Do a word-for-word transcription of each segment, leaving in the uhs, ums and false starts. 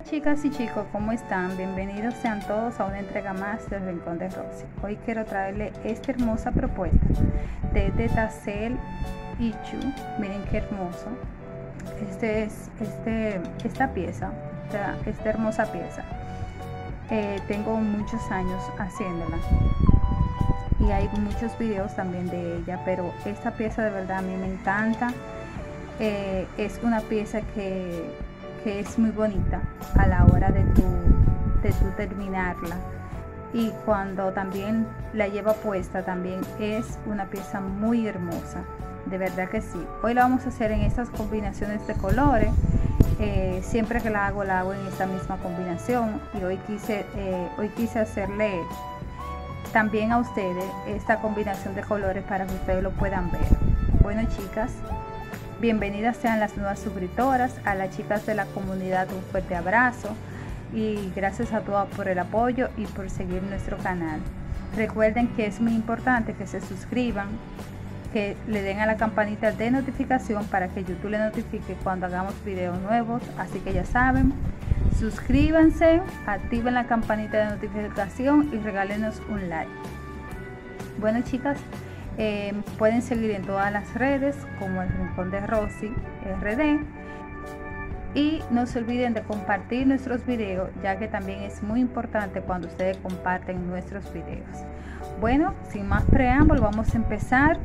Chicas y chicos, ¿cómo están? Bienvenidos sean todos a una entrega más del Rincón de Rosy. Hoy quiero traerle esta hermosa propuesta de, de Tassel y Chu. Miren qué hermoso. Este es, este, esta pieza, esta, esta hermosa pieza. Eh, tengo muchos años haciéndola y hay muchos videos también de ella, pero esta pieza de verdad a mí me encanta. Eh, es una pieza que que es muy bonita a la hora de tu, de tu terminarla, y cuando también la lleva puesta también es una pieza muy hermosa, de verdad que sí. Hoy la vamos a hacer en estas combinaciones de colores. Eh, siempre que la hago la hago en esta misma combinación, y hoy quise eh, hoy quise hacerle también a ustedes esta combinación de colores para que ustedes lo puedan ver. Bueno, chicas, bienvenidas sean las nuevas suscriptoras, a las chicas de la comunidad un fuerte abrazo y gracias a todas por el apoyo y por seguir nuestro canal. Recuerden que es muy importante que se suscriban, que le den a la campanita de notificación para que YouTube le notifique cuando hagamos videos nuevos. Así que ya saben, suscríbanse, activen la campanita de notificación y regálenos un like. Bueno, chicas, Eh, pueden seguir en todas las redes como el Rincón de Rosy R D, y no se olviden de compartir nuestros videos, ya que también es muy importante cuando ustedes comparten nuestros videos. Bueno, sin más preámbulo, vamos a empezar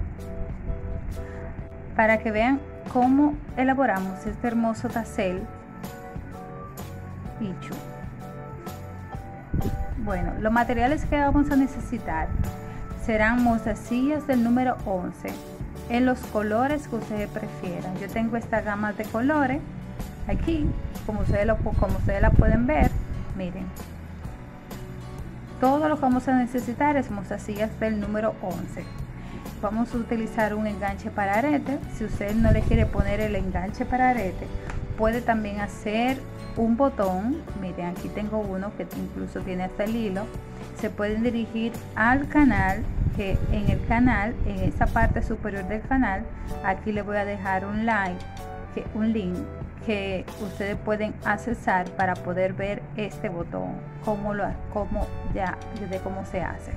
para que vean cómo elaboramos este hermoso Tassel y Chu. Bueno, los materiales que vamos a necesitar serán mostacillas del número once en los colores que ustedes prefieran. Yo tengo esta gama de colores aquí, como ustedes, lo, como ustedes la pueden ver. Miren, todo lo que vamos a necesitar es mostacillas del número once. Vamos a utilizar un enganche para arete. Si usted no le quiere poner el enganche para arete, puede también hacer un botón. Miren, aquí tengo uno que incluso tiene hasta el hilo. Se pueden dirigir al canal, que en el canal, en esta parte superior del canal, aquí les voy a dejar un like, que, un link que ustedes pueden accesar para poder ver este botón, cómo lo, cómo ya, de cómo se hace.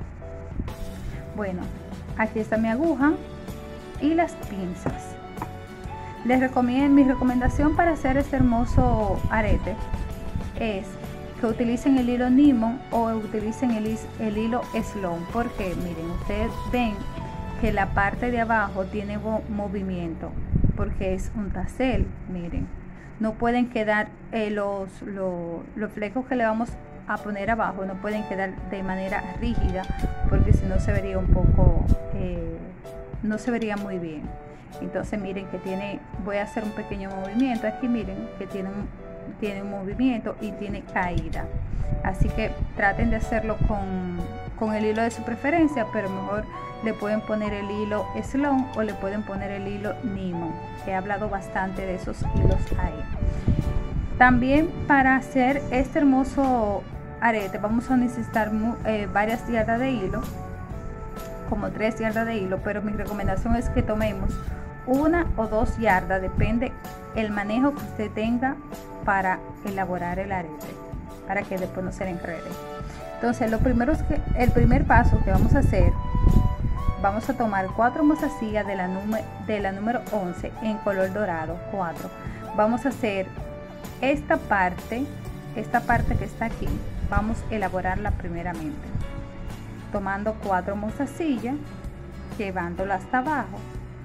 Bueno, aquí está mi aguja y las pinzas. Les recomiendo, mi recomendación para hacer este hermoso arete es que utilicen el hilo Nymon o utilicen el, el hilo Sloan, porque miren, ustedes ven que la parte de abajo tiene movimiento porque es un tassel. Miren, no pueden quedar eh, los, los, los flecos que le vamos a poner abajo, no pueden quedar de manera rígida, porque si no se vería un poco eh, no se vería muy bien. Entonces miren que tiene, voy a hacer un pequeño movimiento aquí, miren que tiene un, tiene un movimiento y tiene caída, así que traten de hacerlo con, con el hilo de su preferencia, pero mejor le pueden poner el hilo Sloan o le pueden poner el hilo Nymon. He hablado bastante de esos hilos ahí. También para hacer este hermoso arete vamos a necesitar eh, varias yardas de hilo, como tres yardas de hilo, pero mi recomendación es que tomemos una o dos yardas, depende el manejo que usted tenga para elaborar el arete, para que después no se le enrede. Entonces lo primero es que el primer paso que vamos a hacer, vamos a tomar cuatro mostacillas de la, de la número once en color dorado, cuatro. Vamos a hacer esta parte, esta parte que está aquí, vamos a elaborarla primeramente, tomando cuatro mostacillas, llevándolo hasta abajo,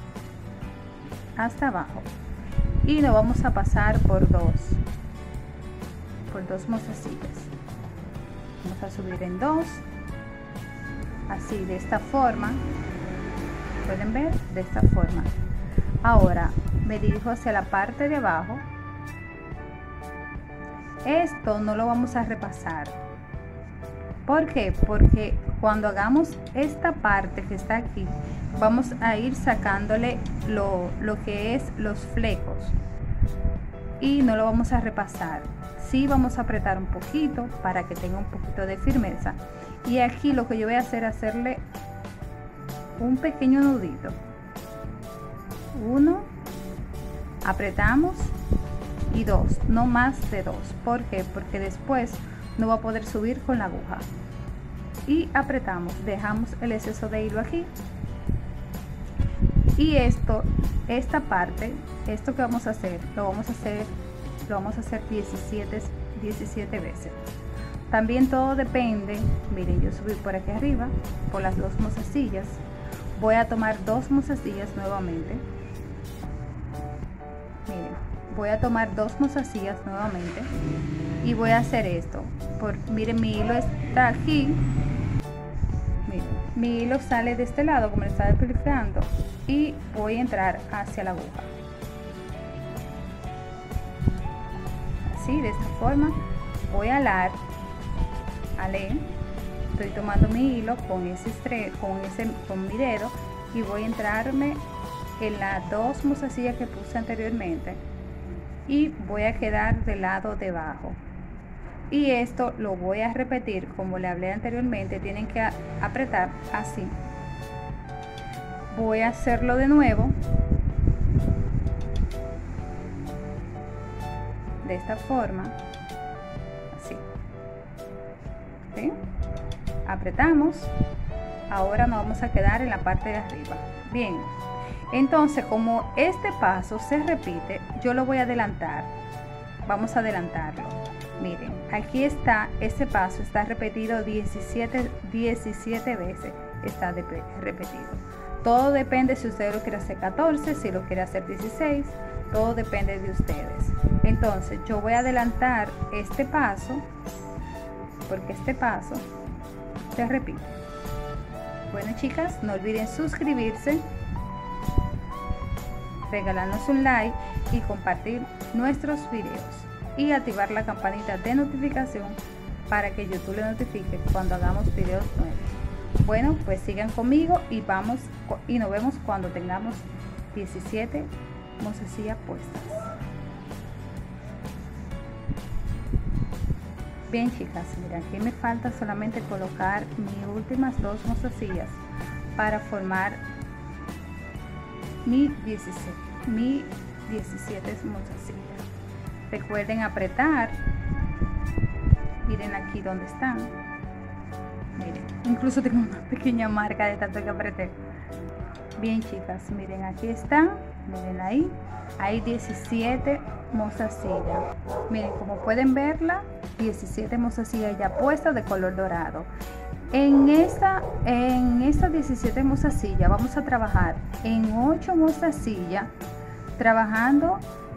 hasta abajo, y lo vamos a pasar por dos, por dos mostacillas. Vamos a subir en dos, así, de esta forma, pueden ver, de esta forma. Ahora me dirijo hacia la parte de abajo. Esto no lo vamos a repasar. ¿Por qué? Porque cuando hagamos esta parte que está aquí, vamos a ir sacándole lo, lo que es los flecos y no lo vamos a repasar. Sí vamos a apretar un poquito para que tenga un poquito de firmeza, y aquí lo que yo voy a hacer es hacerle un pequeño nudito. Uno, apretamos y dos, no más de dos. ¿Por qué? Porque después no va a poder subir con la aguja. Y apretamos, dejamos el exceso de hilo aquí. Y esto, esta parte, esto que vamos a hacer, lo vamos a hacer, lo vamos a hacer diecisiete, diecisiete veces. También todo depende, miren, yo subí por aquí arriba, por las dos mozasillas. Voy a tomar dos mozasillas nuevamente. Miren, voy a tomar dos mozasillas nuevamente y voy a hacer esto. Por, miren, mi hilo está aquí. Miren, mi hilo sale de este lado, como les estaba explicando, y voy a entrar hacia la aguja. Así, de esta forma, voy a alar. Ale, estoy tomando mi hilo con ese estre con ese con mi dedo y voy a entrarme en las dos mozasillas que puse anteriormente y voy a quedar del lado de abajo. Y esto lo voy a repetir como le hablé anteriormente, tienen que apretar así. Voy a hacerlo de nuevo de esta forma. ¿Sí? Apretamos. Ahora nos vamos a quedar en la parte de arriba. Bien, entonces como este paso se repite, yo lo voy a adelantar. Vamos a adelantarlo. Miren, aquí está, ese paso está repetido diecisiete, diecisiete veces. Está de, repetido. Todo depende si usted lo quiere hacer catorce, si lo quiere hacer dieciséis. Todo depende de ustedes. Entonces yo voy a adelantar este paso, porque este paso se repite. Bueno, chicas, no olviden suscribirse, regalarnos un like y compartir nuestros videos y activar la campanita de notificación para que YouTube le notifique cuando hagamos videos nuevos. Bueno, pues sigan conmigo y vamos y nos vemos cuando tengamos diecisiete mozasillas puestas. Bien, chicas, miren, aquí me falta solamente colocar mis últimas dos mozasillas para formar mi diecisiete, mi diecisiete mozasillas. Recuerden apretar. Miren aquí donde están. Miren, incluso tengo una pequeña marca de tanto que apreté. Bien, chicas, miren, aquí están. Miren ahí. Hay diecisiete mozasillas. Miren, como pueden verla, diecisiete mozasillas ya puestas de color dorado. En esta, en estas diecisiete mozasillas vamos a trabajar en ocho mozasillas, trabajando,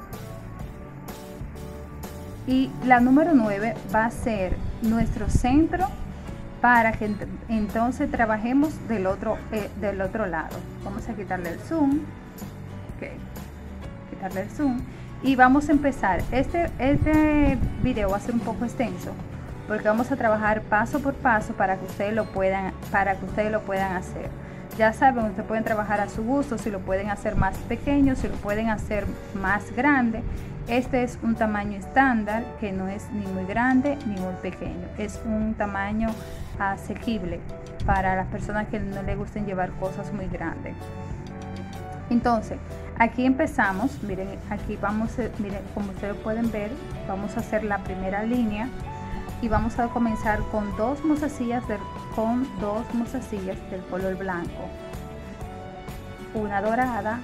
y la número nueve va a ser nuestro centro para que ent entonces trabajemos del otro, eh, del otro lado. Vamos a quitarle el zoom. Okay. Quitarle el zoom y vamos a empezar. Este, este video va a ser un poco extenso porque vamos a trabajar paso por paso para que ustedes lo puedan para que ustedes lo puedan hacer. Ya saben, ustedes pueden trabajar a su gusto, si lo pueden hacer más pequeño, si lo pueden hacer más grande. Este es un tamaño estándar que no es ni muy grande ni muy pequeño, es un tamaño asequible para las personas que no les gusten llevar cosas muy grandes. Entonces, aquí empezamos. Miren, aquí vamos, miren, como ustedes pueden ver, vamos a hacer la primera línea y vamos a comenzar con dos mozasillas del, con dos mozasillas del color blanco, una dorada,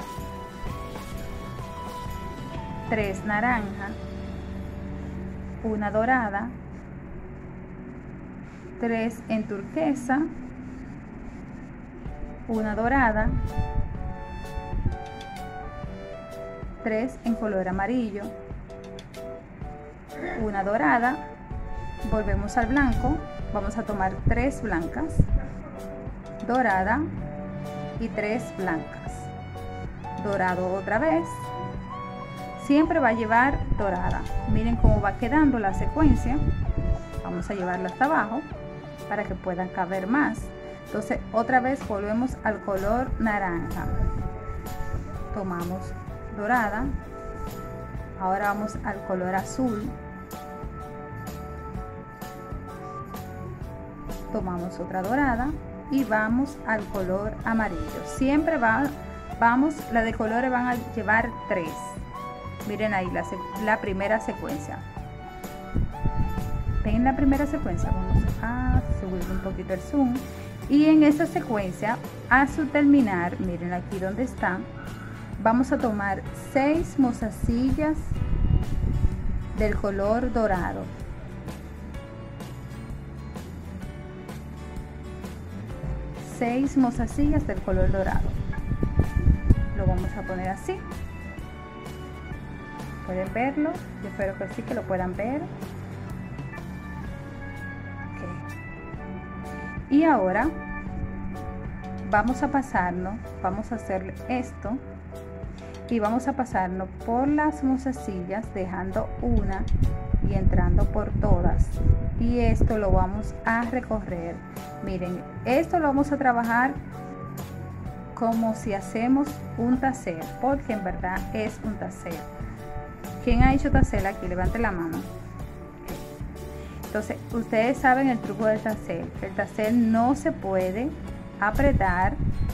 tres naranja, una dorada, tres en turquesa, una dorada, tres en color amarillo, una dorada, volvemos al blanco, vamos a tomar tres blancas, dorada y tres blancas, dorado otra vez, siempre va a llevar dorada. Miren cómo va quedando la secuencia. Vamos a llevarla hasta abajo para que puedan caber más. Entonces otra vez volvemos al color naranja, tomamos dorada, ahora vamos al color azul, tomamos otra dorada y vamos al color amarillo. Siempre va, vamos, la de colores van a llevar tres. Miren ahí la, la primera secuencia. ¿Ven la primera secuencia? Vamos a subir un poquito el zoom. Y en esa secuencia, a su terminar, miren aquí donde está, vamos a tomar seis mozasillas del color dorado. Seis mozasillas del color dorado. Lo vamos a poner así. Pueden verlo, yo espero que sí, que lo puedan ver. Okay. Y ahora vamos a pasarnos, vamos a hacer esto y vamos a pasarnos por las mozasillas, dejando una y entrando por todas, y esto lo vamos a recorrer. Miren, esto lo vamos a trabajar como si hacemos un tassel, porque en verdad es un tassel. ¿Quién ha hecho tassel aquí? Levante la mano. Entonces, ustedes saben el truco del tassel. El tassel no se puede apretar.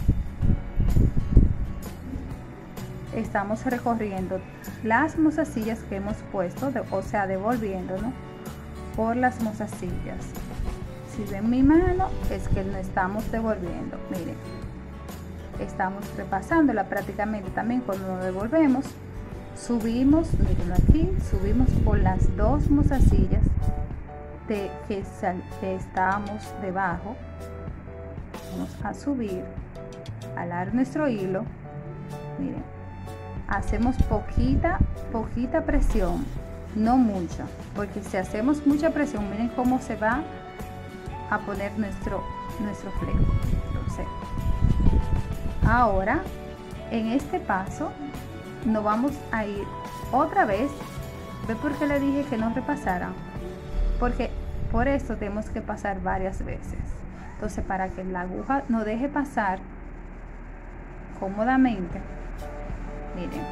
Estamos recorriendo las mozasillas que hemos puesto, de, o sea, devolviéndonos por las mozasillas. Si ven mi mano, es que no estamos devolviendo. Miren, estamos repasándola prácticamente también cuando nos devolvemos. Subimos, miren aquí, subimos por las dos mozasillas de que, sal, que estábamos debajo. Vamos a subir, alar nuestro hilo. Miren, hacemos poquita, poquita presión, no mucha, porque si hacemos mucha presión, miren cómo se va a poner nuestro, nuestro fleco. Entonces, ahora, en este paso, nos vamos a ir otra vez. ¿Ve por qué le dije que no repasaran? Porque por eso tenemos que pasar varias veces. Entonces, para que la aguja nos deje pasar cómodamente, miren,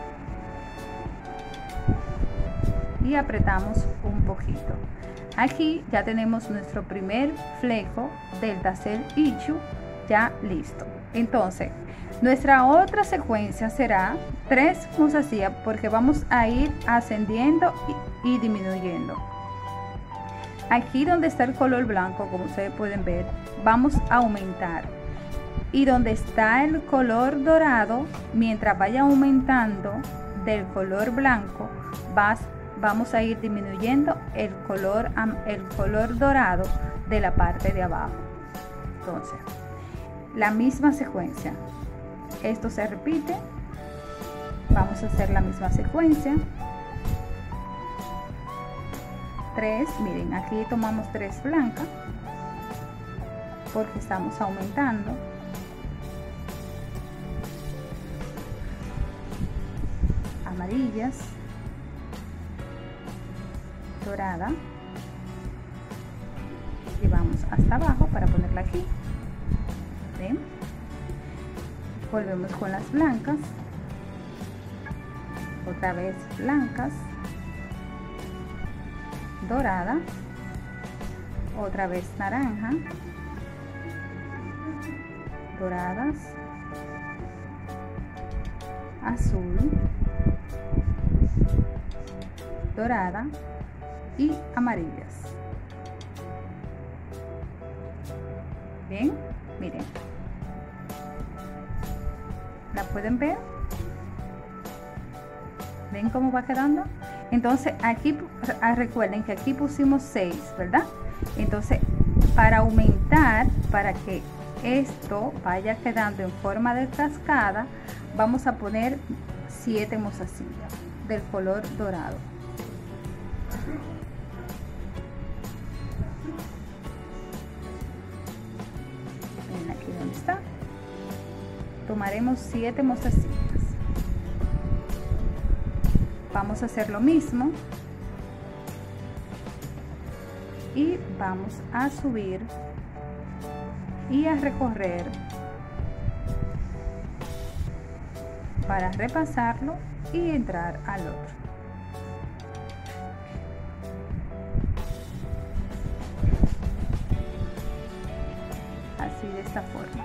y apretamos un poquito. Aquí ya tenemos nuestro primer fleco del tassel Ichu ya listo. Entonces, nuestra otra secuencia será tres mozasillas, porque vamos a ir ascendiendo y, y disminuyendo. Aquí donde está el color blanco, como ustedes pueden ver, vamos a aumentar. Y donde está el color dorado, mientras vaya aumentando del color blanco, vas, vamos a ir disminuyendo el color, el color dorado de la parte de abajo. Entonces, la misma secuencia. Esto se repite. Vamos a hacer la misma secuencia. Tres, miren, aquí tomamos tres blancas porque estamos aumentando. Amarillas, dorada, y vamos hasta abajo para ponerla aquí. ¿Ven? Volvemos con las blancas, otra vez blancas, dorada, otra vez naranja, doradas, azul, dorada y amarillas. Bien, miren, ¿la pueden ver? ¿Ven cómo va quedando? Entonces aquí recuerden que aquí pusimos seis, ¿verdad? Entonces, para aumentar, para que esto vaya quedando en forma de cascada, vamos a poner siete mozasillas del color dorado. Ven aquí donde está. Tomaremos siete mozasillas. Vamos a hacer lo mismo y vamos a subir y a recorrer para repasarlo y entrar al otro. Así, de esta forma.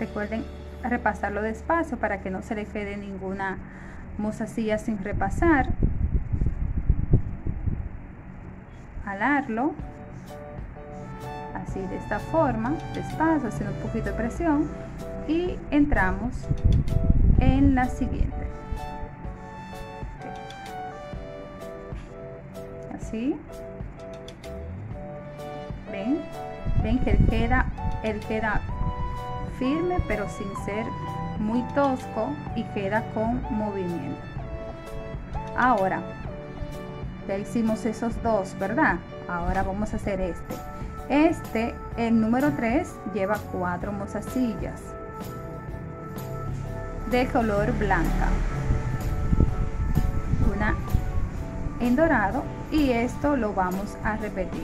Recuerden repasarlo despacio para que no se le quede ninguna mozasilla sin repasar. Alarlo así, de esta forma, despacio, haciendo un poquito de presión, y entramos en la siguiente. Así. Ven, ven que él queda, él queda firme, pero sin ser muy tosco, y queda con movimiento. Ahora ya hicimos esos dos, ¿verdad? Ahora vamos a hacer este. Este, el número tres, lleva cuatro mozasillas de color blanca, una en dorado, y esto lo vamos a repetir.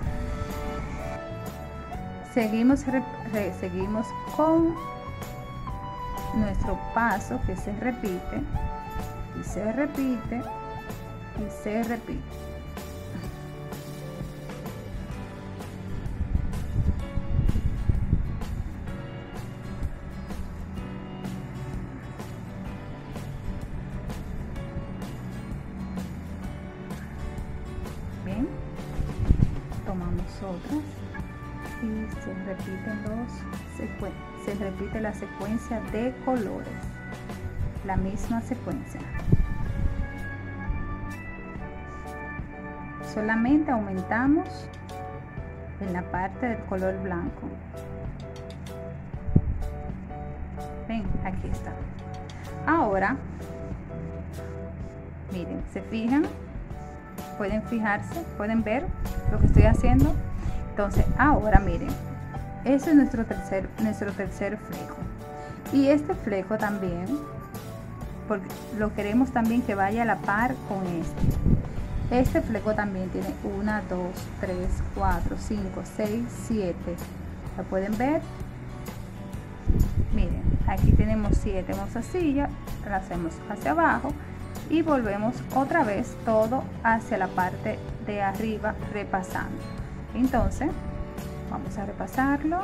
Seguimos, re, re, seguimos con nuestro paso, que se repite y se repite y se repite. Bien, tomamos otras y se repiten los secuen se repite la secuencia de colores, la misma secuencia. Solamente aumentamos en la parte del color blanco. Ven, aquí está. Ahora, miren, se fijan, pueden fijarse, pueden ver lo que estoy haciendo. Entonces, ahora miren, ese es nuestro tercer, nuestro tercer fleco. Y este fleco también, porque lo queremos también que vaya a la par con este. Este fleco también tiene una, dos, tres, cuatro, cinco, seis, siete. ¿Lo pueden ver? Miren, aquí tenemos siete mozasillas, la hacemos hacia abajo y volvemos otra vez todo hacia la parte de arriba, repasando. Entonces, vamos a repasarlo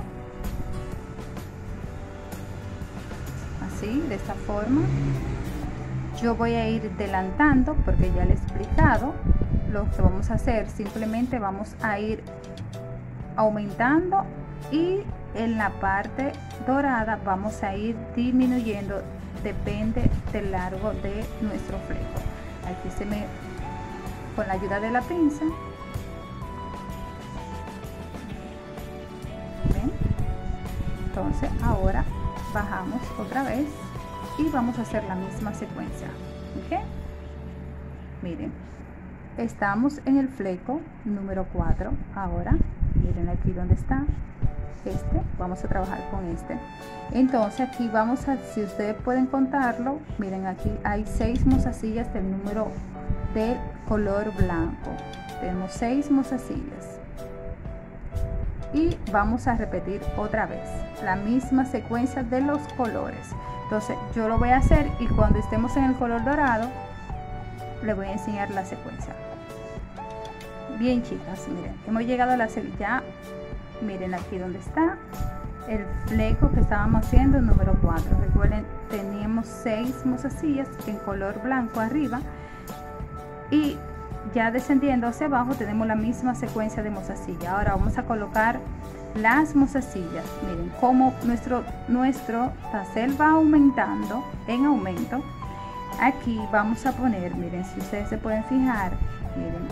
así, de esta forma. Yo voy a ir adelantando porque ya les he explicado lo que vamos a hacer. Simplemente vamos a ir aumentando y en la parte dorada vamos a ir disminuyendo, depende del largo de nuestro fleco. Aquí se me, con la ayuda de la pinza, ¿ven? Entonces ahora bajamos otra vez y vamos a hacer la misma secuencia. ¿Ok? Miren, estamos en el fleco número cuatro. Ahora miren aquí donde está este, vamos a trabajar con este. Entonces aquí vamos a, si ustedes pueden contarlo, miren, aquí hay seis mozasillas del número del color blanco. Tenemos seis mozasillas y vamos a repetir otra vez la misma secuencia de los colores. Entonces yo lo voy a hacer y cuando estemos en el color dorado les voy a enseñar la secuencia. Bien, chicas, miren, hemos llegado a la ya, miren aquí donde está el fleco que estábamos haciendo, el número cuatro. Recuerden, teníamos seis mozasillas en color blanco arriba y ya descendiendo hacia abajo tenemos la misma secuencia de mozasillas. Ahora vamos a colocar las mozasillas. Miren cómo nuestro nuestro tassel va aumentando en aumento. Aquí vamos a poner, miren, si ustedes se pueden fijar, miren,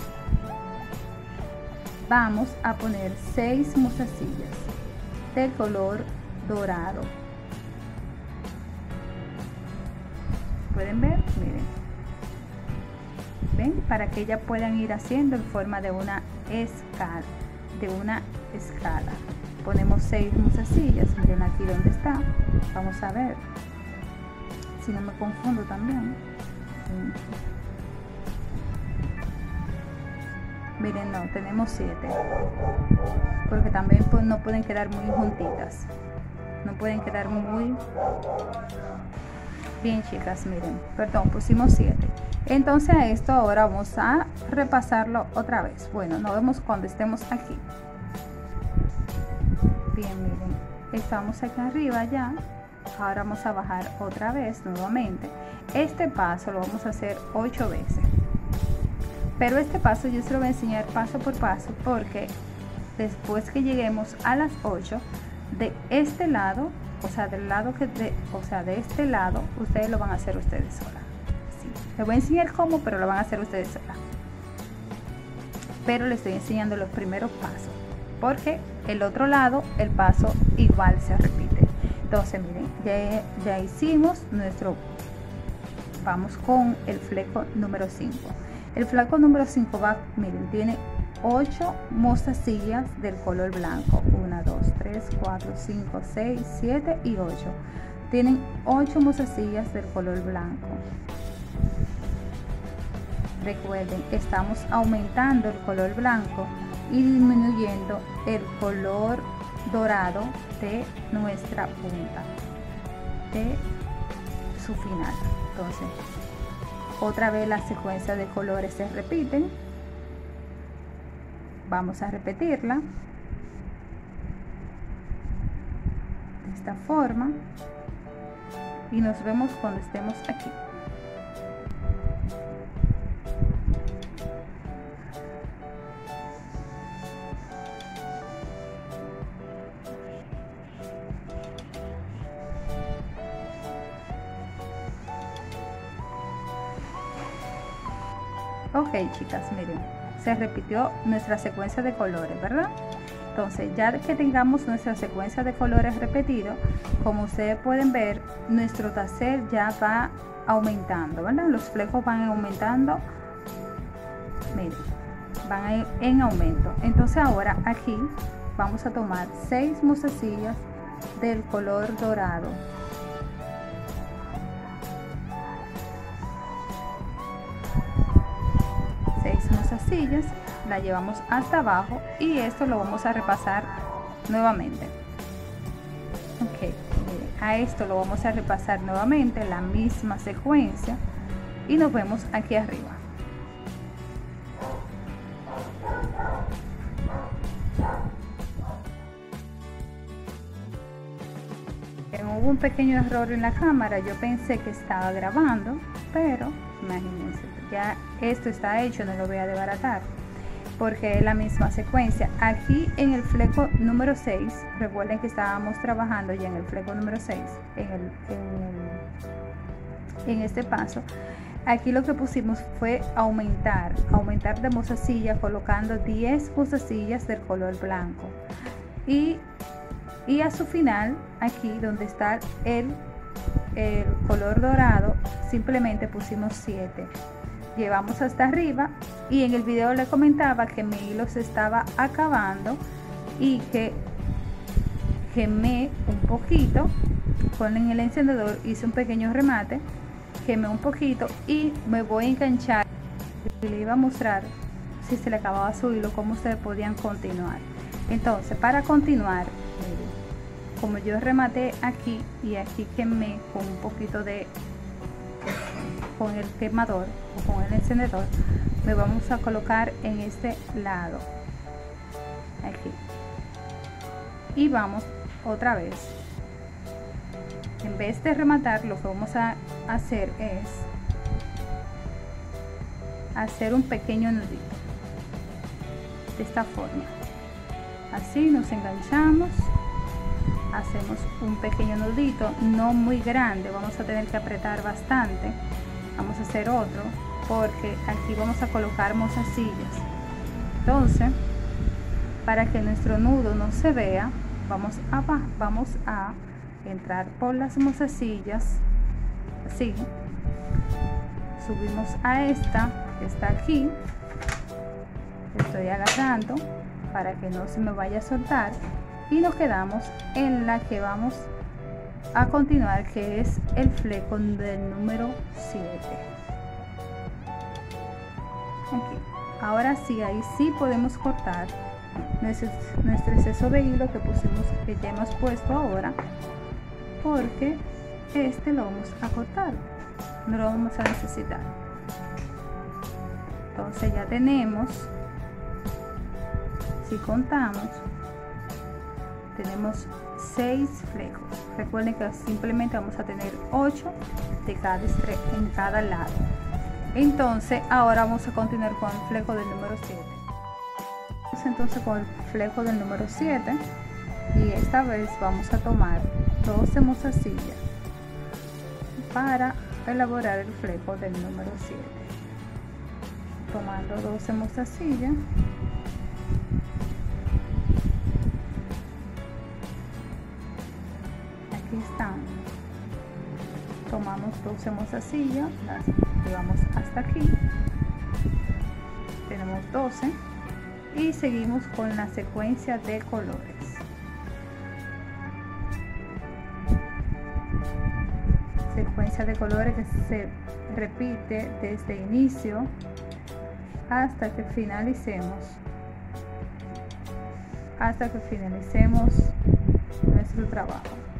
vamos a poner seis mozasillas del color dorado. ¿Pueden ver? Miren. ¿Ven? Para que ellas puedan ir haciendo en forma de una escala, de una escala. Ponemos seis mozasillas, miren aquí donde está. Vamos a ver si no me confundo también. Miren, no, tenemos siete, porque también pues, no pueden quedar muy juntitas, no pueden quedar muy bien, chicas. Miren, perdón, pusimos siete. Entonces a esto ahora vamos a repasarlo otra vez. Bueno, nos vemos cuando estemos aquí. Bien, miren, estamos aquí arriba ya. Ahora vamos a bajar otra vez nuevamente. Este paso lo vamos a hacer ocho veces, pero este paso yo se lo voy a enseñar paso por paso, porque después que lleguemos a las ocho, de este lado, o sea del lado que de, o sea de este lado, ustedes lo van a hacer ustedes solas. Sí, les voy a enseñar cómo, pero lo van a hacer ustedes solas. Pero les estoy enseñando los primeros pasos, porque el otro lado, el paso igual se repite. Entonces miren, ya, ya hicimos nuestro, vamos con el fleco número cinco. El fleco número cinco va, miren, tiene ocho mostacillas del color blanco. uno, dos, tres, cuatro, cinco, seis, siete y ocho. Tienen ocho mostacillas del color blanco. Recuerden, estamos aumentando el color blanco y disminuyendo el color dorado de nuestra punta, de su final. Entonces, otra vez la secuencia de colores se repiten. Vamos a repetirla de esta forma y nos vemos cuando estemos aquí. Ok, chicas, miren, se repitió nuestra secuencia de colores, ¿verdad? Entonces, ya que tengamos nuestra secuencia de colores repetido, como ustedes pueden ver, nuestro tassel ya va aumentando, ¿verdad? Los flecos van aumentando, miren, van en aumento. Entonces ahora aquí vamos a tomar seis mostacillas del color dorado. Mostacillas, la llevamos hasta abajo y esto lo vamos a repasar nuevamente. Ok, a esto lo vamos a repasar nuevamente, la misma secuencia, y nos vemos aquí arriba. Hubo un pequeño error en la cámara, yo pensé que estaba grabando, pero imagínense, ya esto está hecho, no lo voy a desbaratar porque es la misma secuencia. Aquí en el fleco número seis, recuerden que estábamos trabajando ya en el fleco número seis, en, el, en, el, en este paso. Aquí lo que pusimos fue aumentar, aumentar de mostacilla, colocando diez mostacillas del color blanco, y, y a su final, aquí donde está el, el color dorado, simplemente pusimos siete. Llevamos hasta arriba, y en el video le comentaba que mi hilo se estaba acabando y que quemé un poquito con el encendedor, hice un pequeño remate, quemé un poquito y me voy a enganchar, y le iba a mostrar si se le acababa su hilo, cómo ustedes podían continuar. Entonces, para continuar, como yo rematé aquí y aquí quemé con un poquito de con el quemador o con el encendedor, me vamos a colocar en este lado aquí y vamos otra vez. En vez de rematar, lo que vamos a hacer es hacer un pequeño nudito de esta forma. Así nos enganchamos, hacemos un pequeño nudito, no muy grande, vamos a tener que apretar bastante. Vamos a hacer otro porque aquí vamos a colocar mostacillas. Entonces, para que nuestro nudo no se vea, vamos a, vamos a entrar por las mostacillas así, subimos a esta que está aquí, estoy agarrando para que no se me vaya a soltar, y nos quedamos en la que vamos a continuar, que es el fleco del número siete. Aquí. Ahora sí, ahí sí podemos cortar nuestro, nuestro exceso de hilo que pusimos, que ya hemos puesto ahora, porque este lo vamos a cortar, no lo vamos a necesitar. Entonces ya tenemos, si contamos, tenemos seis flecos. Recuerden que simplemente vamos a tener ocho de cada en cada lado. Entonces ahora vamos a continuar con el fleco del número siete. Entonces con el fleco del número siete, y esta vez vamos a tomar doce mozasillas para elaborar el fleco del número siete. Tomando doce mozasillas, aquí están, tomamos doce mozasillas, las llevamos hasta aquí, tenemos doce, y seguimos con la secuencia de colores. Secuencia de colores que se repite desde inicio hasta que finalicemos hasta que finalicemos nuestro trabajo.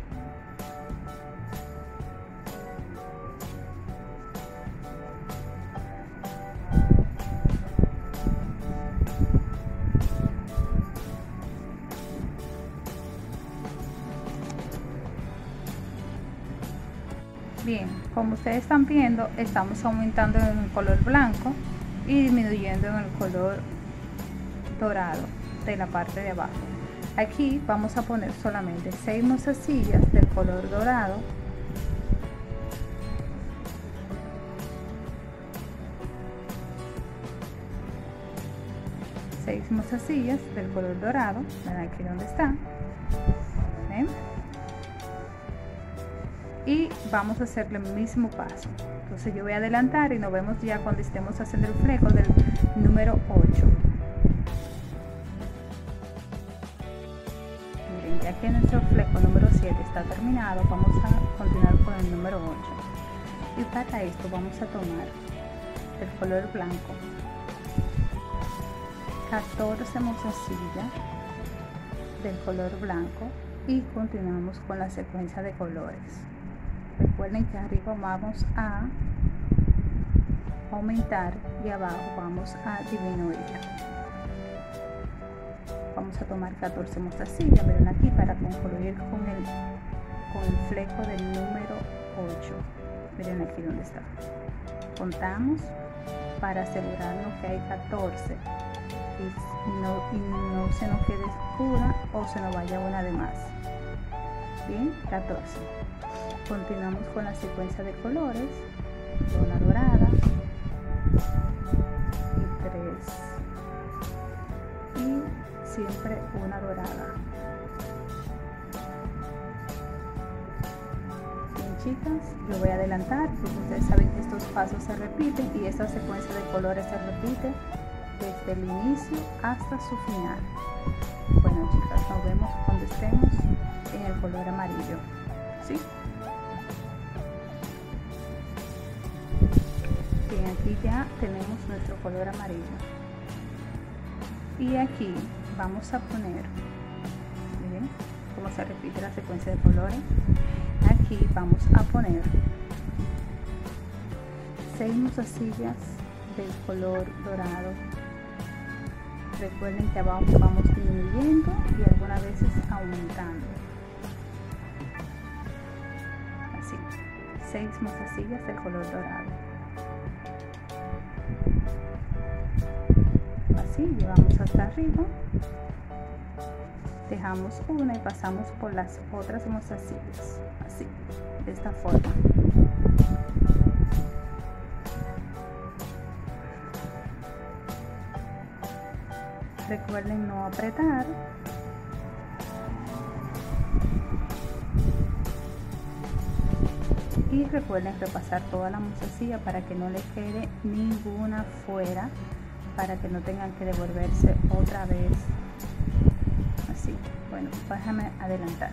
Bien, como ustedes están viendo, estamos aumentando en el color blanco y disminuyendo en el color dorado de la parte de abajo. Aquí vamos a poner solamente seis mozasillas del color dorado, seis mozasillas del color dorado, ven aquí donde está. ¿Ven? Y vamos a hacer el mismo paso. Entonces yo voy a adelantar y nos vemos ya cuando estemos haciendo el fleco del número ocho. Miren, ya que nuestro fleco número siete está terminado, vamos a continuar con el número ocho. Y para esto vamos a tomar el color blanco, catorce mozasillas del color blanco, y continuamos con la secuencia de colores. Recuerden que arriba vamos a aumentar y abajo vamos a disminuir. Vamos a tomar catorce mozasillas, miren aquí, para concluir con el, con el fleco del número ocho. Miren aquí donde está. Contamos para asegurarnos que hay catorce y no, y no se nos quede oscura o se nos vaya una de más. Bien, catorce. Continuamos con la secuencia de colores, una dorada y tres, y siempre una dorada. Bien, chicas, yo voy a adelantar porque ustedes saben que estos pasos se repiten y esta secuencia de colores se repite desde el inicio hasta su final. Bueno, chicas, nos vemos cuando estemos en el color amarillo. ¿Sí? Bien, aquí ya tenemos nuestro color amarillo. Y aquí vamos a poner, miren cómo se repite la secuencia de colores. Aquí vamos a poner seis mozasillas del color dorado. Recuerden que abajo vamos disminuyendo y algunas veces aumentando. Así, seis mozasillas del color dorado. Así, llevamos hasta arriba, dejamos una y pasamos por las otras mozasillas, así, de esta forma. Recuerden no apretar. Y recuerden repasar toda la mozasilla para que no le quede ninguna fuera, para que no tengan que devolverse otra vez. Así, bueno, déjame adelantar.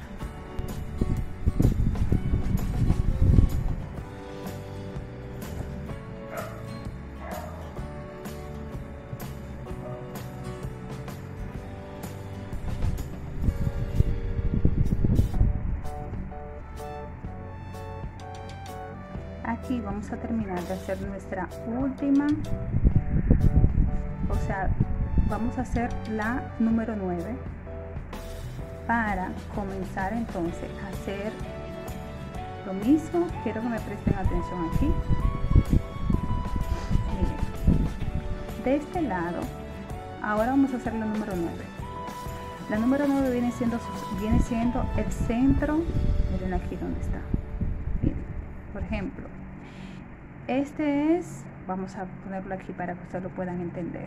Aquí vamos a terminar de hacer nuestra última, o sea, vamos a hacer la número nueve para comenzar entonces a hacer lo mismo, quiero que me presten atención aquí. Miren, de este lado, ahora vamos a hacer la número nueve. La número nueve viene siendo, viene siendo el centro. Miren aquí donde está. Miren, por ejemplo, este es, vamos a ponerlo aquí para que ustedes lo puedan entender.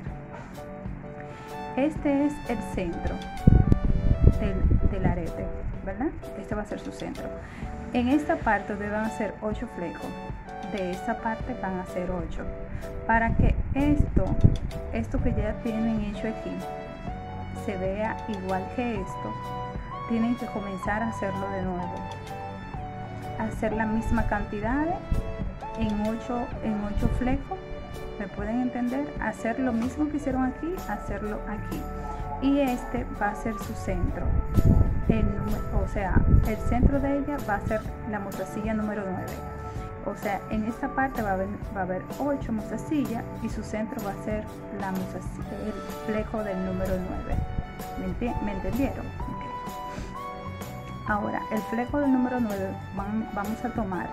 Este es el centro del, del arete, ¿verdad? Este va a ser su centro. En esta parte ustedes van a hacer ocho flecos. De esta parte van a hacer ocho. Para que esto, esto que ya tienen hecho aquí, se vea igual que esto, tienen que comenzar a hacerlo de nuevo. Hacer la misma cantidad en ocho, en ocho flecos. ¿Me pueden entender? Hacer lo mismo que hicieron aquí, hacerlo aquí. Y este va a ser su centro. El, o sea, el centro de ella va a ser la mostacilla número nueve. O sea, en esta parte va a haber, va a haber ocho mostasillas y su centro va a ser la mostacilla, el fleco del número nueve. ¿Me, enti ¿Me entendieron? Okay. Ahora, el fleco del número nueve van, vamos a tomar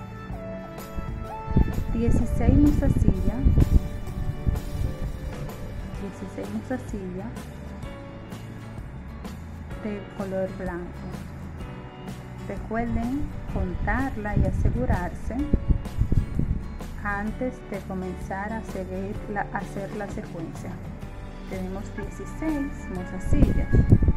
dieciséis mostasillas, dieciséis mostasillas de color blanco. Recuerden contarla y asegurarse antes de comenzar a hacer la, a hacer la secuencia. Tenemos dieciséis mozasillas.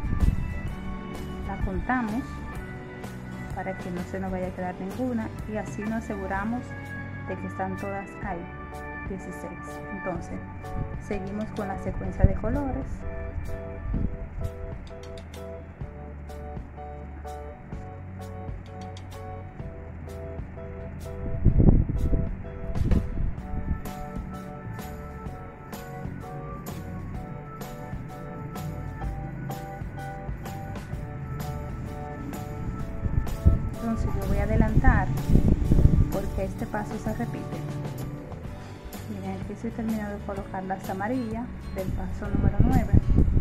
La contamos para que no se nos vaya a quedar ninguna y así nos aseguramos de que están todas ahí. dieciséis. Entonces seguimos con la secuencia de colores. Entonces yo voy a adelantar porque este paso se repite. Miren, aquí estoy terminando de colocar las amarillas del paso número nueve.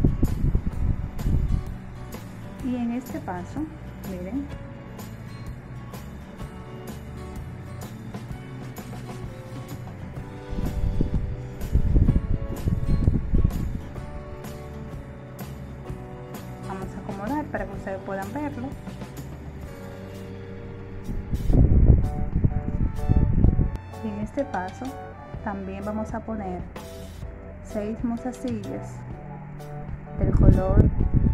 Y en este paso, miren, vamos a acomodar para que ustedes puedan verlo. Y en este paso también vamos a poner seis mozasillas del color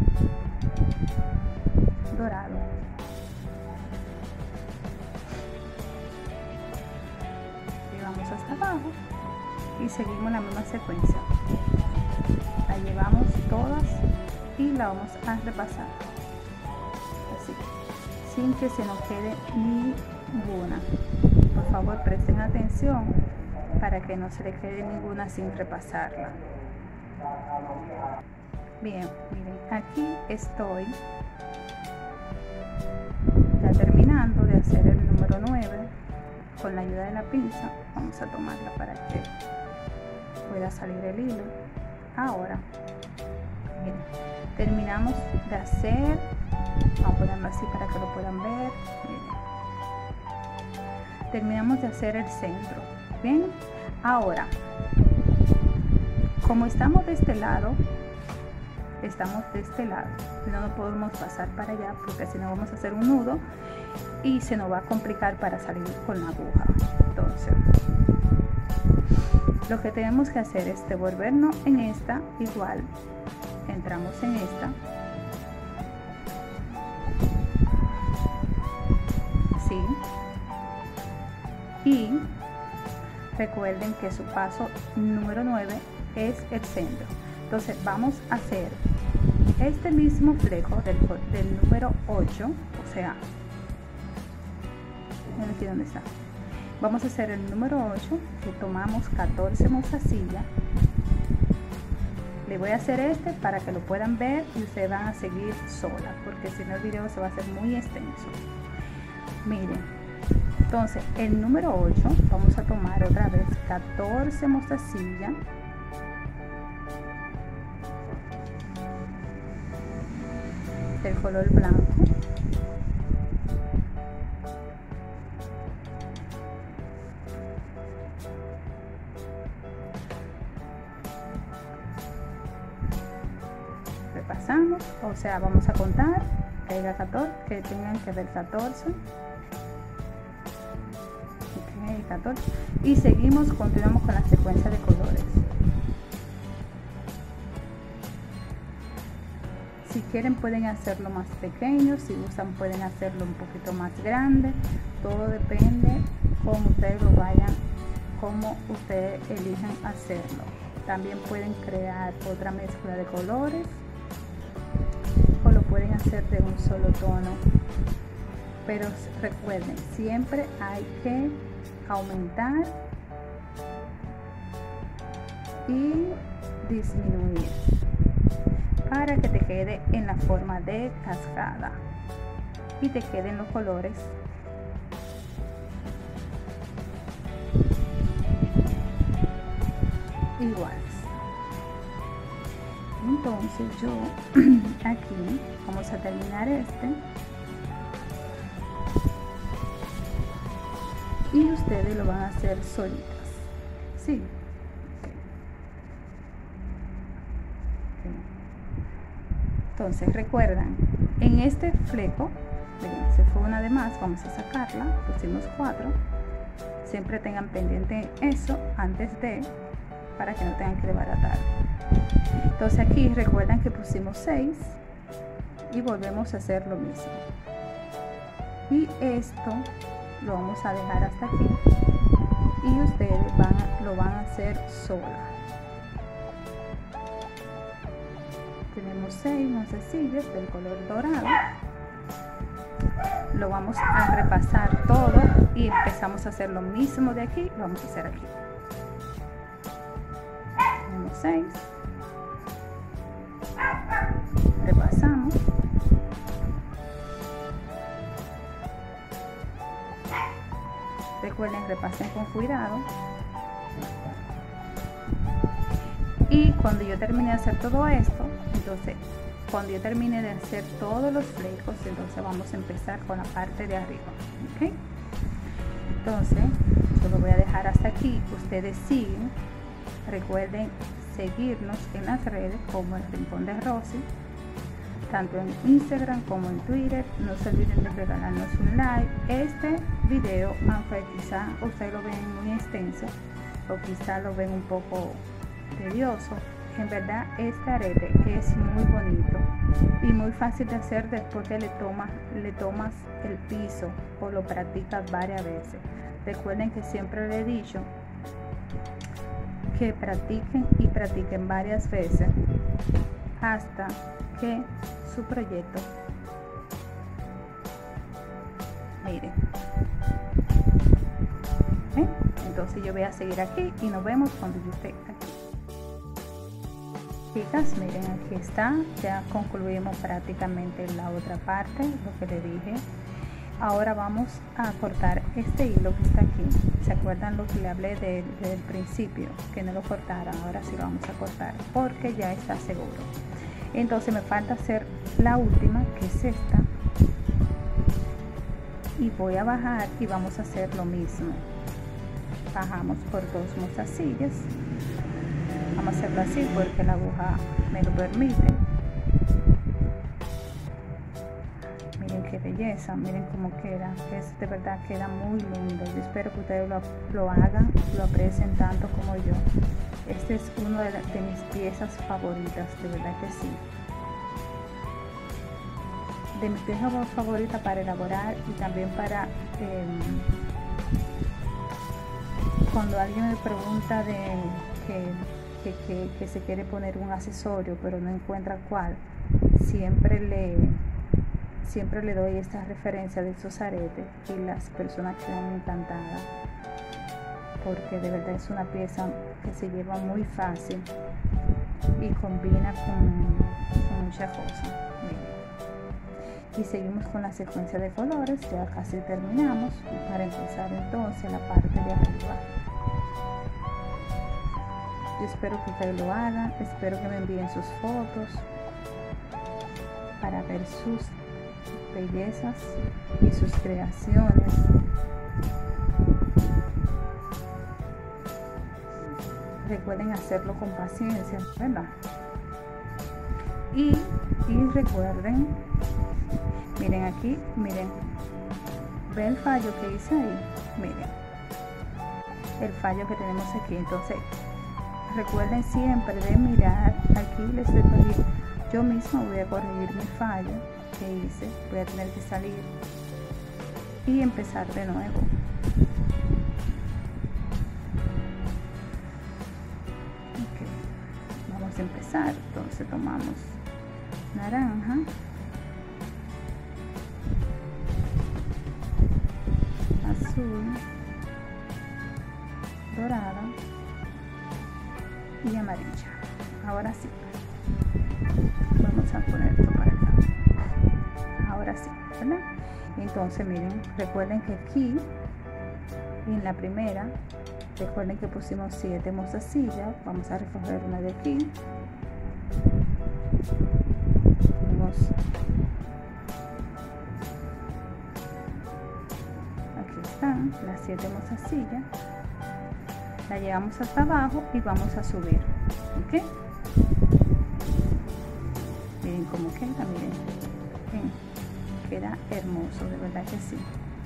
dorado. Y vamos hasta abajo y seguimos la misma secuencia. La llevamos todas y la vamos a repasar así, sin que se nos quede ninguna. Por favor, presten atención para que no se le quede ninguna sin repasarla. Bien, miren, aquí estoy ya terminando de hacer el número nueve. Con la ayuda de la pinza vamos a tomarla para que pueda salir el hilo. Ahora, miren, terminamos de hacer, vamos a ponerlo así para que lo puedan ver. Miren, terminamos de hacer el centro. Bien, ahora, como estamos de este lado, estamos de este lado, no nos podemos pasar para allá porque si no vamos a hacer un nudo y se nos va a complicar para salir con la aguja. Entonces, lo que tenemos que hacer es devolvernos en esta, igual entramos en esta, así, y recuerden que su paso número nueve es el centro. Entonces vamos a hacer este mismo fleco del, del número ocho, o sea, miren aquí donde está. Vamos a hacer el número ocho, que tomamos catorce mozasillas. Le voy a hacer este para que lo puedan ver y ustedes van a seguir sola, porque si no el video se va a hacer muy extenso. Miren, entonces el número ocho vamos a tomar otra vez catorce mozasillas. del color blanco. Repasamos, o sea, vamos a contar que haya catorce, que tengan que ver catorce. Okay, catorce. Y seguimos, continuamos con la secuencia de colores. Si quieren pueden hacerlo más pequeño, si gustan pueden hacerlo un poquito más grande. Todo depende cómo ustedes lo vayan, cómo ustedes elijan hacerlo. También pueden crear otra mezcla de colores o lo pueden hacer de un solo tono. Pero recuerden, siempre hay que aumentar y disminuir para que te quede en la forma de cascada y te queden los colores iguales. Entonces yo aquí vamos a terminar este y ustedes lo van a hacer solitas, ¿sí? Entonces recuerdan, en este fleco, miren, se fue una de más, vamos a sacarla, pusimos cuatro. Siempre tengan pendiente eso antes de, para que no tengan que desbaratar. Entonces aquí recuerdan que pusimos seis y volvemos a hacer lo mismo. Y esto lo vamos a dejar hasta aquí y ustedes van a, lo van a hacer sola. Tenemos seis mozasillas del color dorado. Lo vamos a repasar todo y empezamos a hacer lo mismo de aquí, lo vamos a hacer aquí. Tenemos seis. Repasamos. Recuerden, repasen con cuidado. Y cuando yo termine de hacer todo esto, entonces cuando yo termine de hacer todos los flecos, entonces vamos a empezar con la parte de arriba, ¿ok? Entonces yo lo voy a dejar hasta aquí. Ustedes siguen. Recuerden seguirnos en las redes como El Rincón de Rosy, tanto en Instagram como en Twitter. No se olviden de regalarnos un like. Este video, aunque quizá ustedes lo ven muy extenso o quizá lo ven un poco tedioso, en verdad este arete es muy bonito y muy fácil de hacer después que le tomas le tomas el piso o lo practicas varias veces. Recuerden que siempre le he dicho que practiquen y practiquen varias veces hasta que su proyecto, miren, ¿eh? Entonces yo voy a seguir aquí y nos vemos cuando yo esté aquí. Chicas, miren, aquí está, ya concluimos prácticamente la otra parte, lo que le dije. Ahora vamos a cortar este hilo que está aquí. ¿Se acuerdan lo que le hablé de, del principio? Que no lo cortara, ahora sí lo vamos a cortar porque ya está seguro. Entonces me falta hacer la última, que es esta, y voy a bajar y vamos a hacer lo mismo. Bajamos por dos mozasillas. Vamos a hacerlo así porque la aguja me lo permite. Miren qué belleza, miren cómo queda, es de verdad queda muy lindo. Yo espero que ustedes lo, lo hagan, lo aprecien tanto como yo. Este es uno de, la, de mis piezas favoritas, de verdad que sí. De mis piezas favoritas para elaborar y también para eh, cuando alguien me pregunta de que Que, que, que se quiere poner un accesorio pero no encuentra cuál, siempre le siempre le doy esta referencia de estos aretes y las personas quedan encantadas porque de verdad es una pieza que se lleva muy fácil y combina con, con muchas cosas. Y seguimos con la secuencia de colores, ya casi terminamos para empezar entonces la parte de arriba. Yo espero que ustedes lo hagan, espero que me envíen sus fotos para ver sus bellezas y sus creaciones. Recuerden hacerlo con paciencia, ¿verdad? Y, y recuerden, miren aquí, miren, ve el fallo que hice ahí, miren, el fallo que tenemos aquí. Entonces, recuerden siempre de mirar, aquí les estoy corrigiendo, yo misma voy a corregir mi fallo que hice, voy a tener que salir y empezar de nuevo. Okay. Vamos a empezar, entonces tomamos naranja, azul, dorada y amarilla. Ahora sí, vamos a poner esto para acá. Ahora sí, ¿verdad? Entonces miren, recuerden que aquí en la primera, recuerden que pusimos siete mozasillas. Vamos a recoger una de aquí. Tenemos aquí están las siete mozasillas. La llevamos hasta abajo y vamos a subir, ¿ok? Miren cómo queda, miren, miren, queda hermoso, de verdad que sí.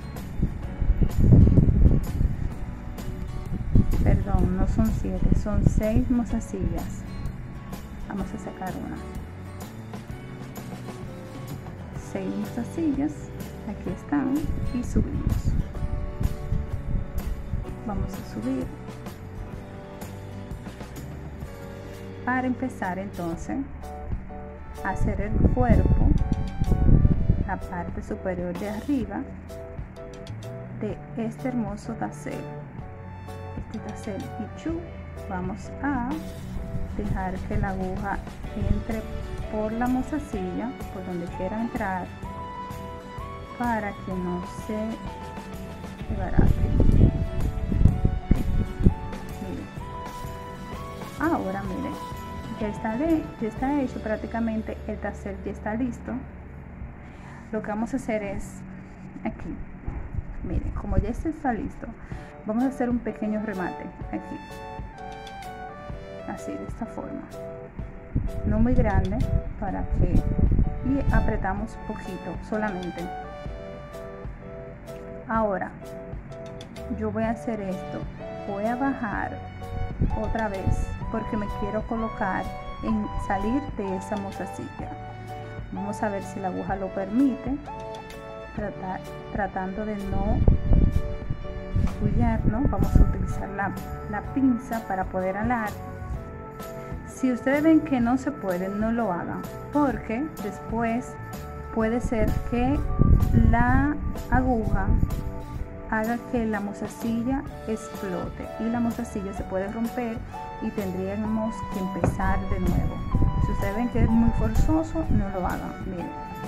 Perdón, no son siete, son seis mozasillas. Vamos a sacar una. Seis mozasillas, aquí están, y subimos. Vamos a subir. Para empezar entonces a hacer el cuerpo, la parte superior de arriba de este hermoso tassel, este tassel Ichu, vamos a dejar que la aguja entre por la mozasilla, por donde quiera entrar, para que no se desbarate. Miren. Ahora miren, ya está, de, ya está hecho prácticamente, el tassel ya está listo. Lo que vamos a hacer es aquí, miren, como ya está listo, vamos a hacer un pequeño remate aquí, así, de esta forma, no muy grande, para que, y apretamos poquito solamente. Ahora yo voy a hacer esto, voy a bajar otra vez porque me quiero colocar en salir de esa mozasilla. Vamos a ver si la aguja lo permite, tratar, tratando de no pullarnos. Vamos a utilizar la, la pinza para poder alar. Si ustedes ven que no se puede, no lo hagan, porque después puede ser que la aguja haga que la mozasilla explote y la mozasilla se puede romper y tendríamos que empezar de nuevo. Si ustedes ven que es muy forzoso, no lo hagan. Miren,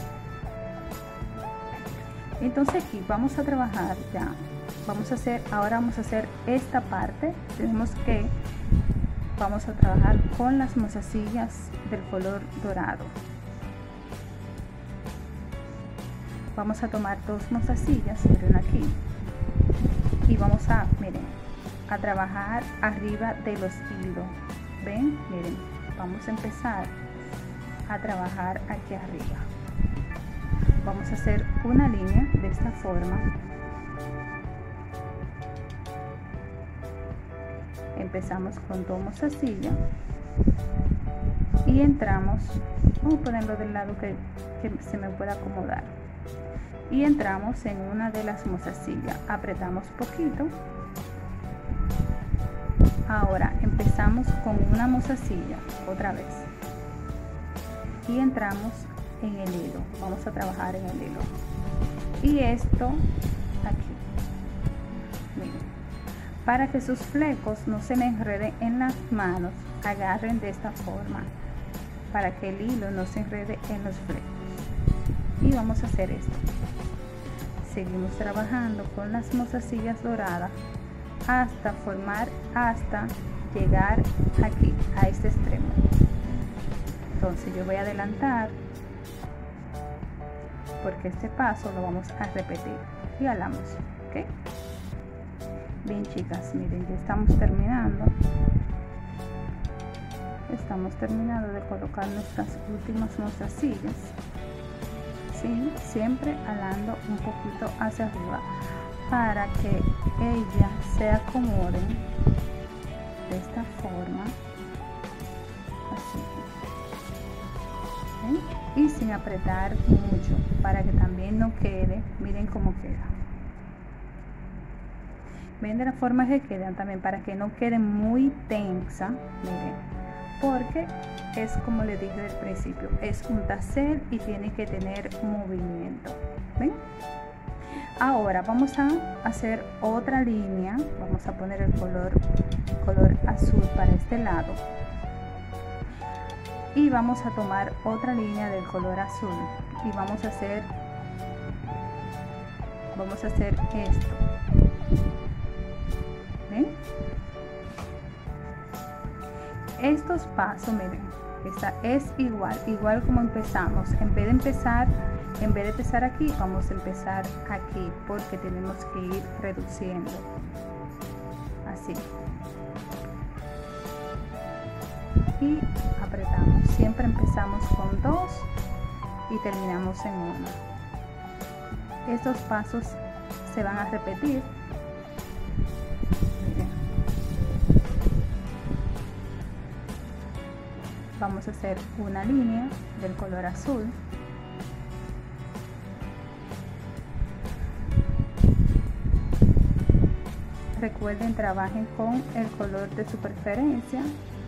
entonces aquí vamos a trabajar ya, vamos a hacer, ahora vamos a hacer esta parte. Tenemos que, vamos a trabajar con las mozasillas del color dorado. Vamos a tomar dos mozasillas, miren aquí, y vamos a, miren, a trabajar arriba de los hilos. Ven, miren, vamos a empezar a trabajar aquí arriba. Vamos a hacer una línea de esta forma. Empezamos con dos mozasillas y entramos, vamos a ponerlo del lado que, que se me pueda acomodar, y entramos en una de las mozasillas, apretamos poquito. Ahora empezamos con una mozasilla otra vez y entramos en el hilo. Vamos a trabajar en el hilo, y esto aquí, miren, para que sus flecos no se me enreden en las manos, agarren de esta forma para que el hilo no se enrede en los flecos. Y vamos a hacer esto. Seguimos trabajando con las mozasillas doradas hasta formar, hasta llegar aquí a este extremo. Entonces yo voy a adelantar porque este paso lo vamos a repetir y jalamos. ¿Ok? Bien, chicas, miren, ya estamos terminando. Estamos terminando de colocar nuestras últimas mozasillas. ¿Sí? Siempre jalando un poquito hacia arriba para que ellas se acomoden de esta forma, así. ¿Sí? Y sin apretar mucho para que también no quede, miren cómo queda. Ven de la forma que quedan también, para que no quede muy tensa, miren, porque es como les dije al principio, es un tassel y tiene que tener movimiento. ¿Ven? Ahora vamos a hacer otra línea, vamos a poner el color, color azul para este lado y vamos a tomar otra línea del color azul y vamos a hacer, vamos a hacer esto. ¿Ven? Estos pasos, miren, esta es igual, igual como empezamos. En vez de empezar, en vez de empezar aquí, vamos a empezar aquí, porque tenemos que ir reduciendo. Así. Y apretamos. Siempre empezamos con dos y terminamos en uno. Estos pasos se van a repetir. Vamos a hacer una línea del color azul, recuerden, trabajen con el color de su preferencia,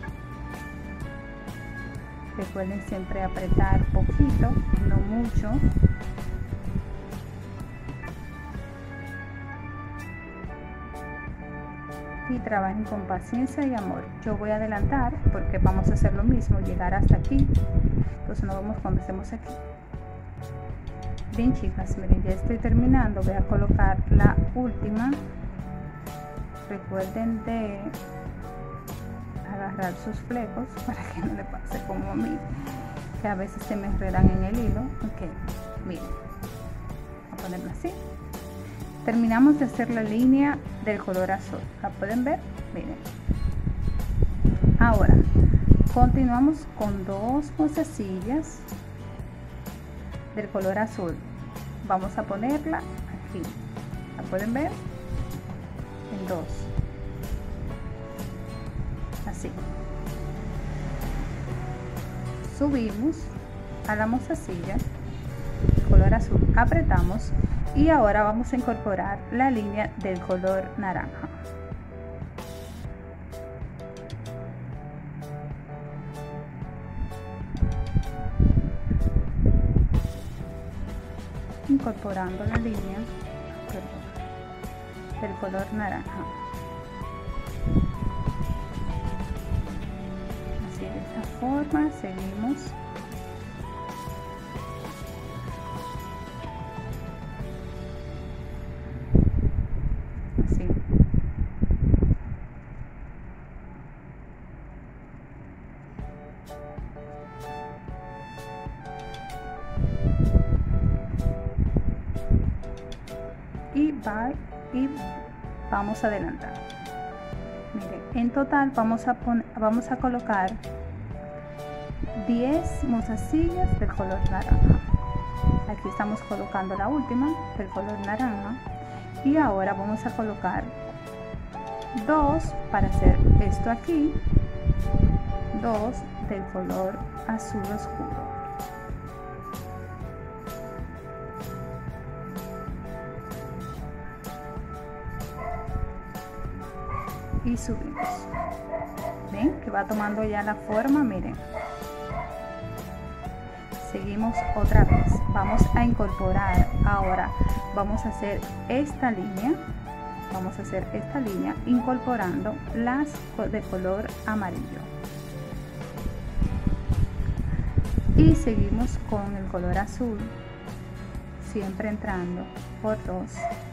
recuerden siempre apretar poquito, no mucho. Y trabajen con paciencia y amor. Yo voy a adelantar porque vamos a hacer lo mismo, llegar hasta aquí. Entonces nos vemos cuando estemos aquí. Bien, chicas, miren, ya estoy terminando. Voy a colocar la última. Recuerden de agarrar sus flecos para que no le pase como a mí, que a veces se me enredan en el hilo. Ok, miren, voy a ponerlo así. Terminamos de hacer la línea del color azul. ¿La pueden ver? Miren. Ahora, continuamos con dos mozasillas del color azul. Vamos a ponerla aquí. ¿La pueden ver? En dos. Así. Subimos a la mozasilla, color azul, apretamos. Y ahora vamos a incorporar la línea del color naranja. Incorporando la línea, perdón, del color naranja. Así, de esta forma seguimos. Y, va, y vamos a adelantar. Miren, en total vamos a, poner, vamos a colocar diez mozasillas del color naranja. Aquí estamos colocando la última del color naranja y ahora vamos a colocar dos para hacer esto aquí, dos del color azul oscuro. Y subimos. Ven que va tomando ya la forma, miren. Seguimos otra vez. Vamos a incorporar ahora, vamos a hacer esta línea, vamos a hacer esta línea incorporando las de color amarillo. Y seguimos con el color azul, siempre entrando por dos.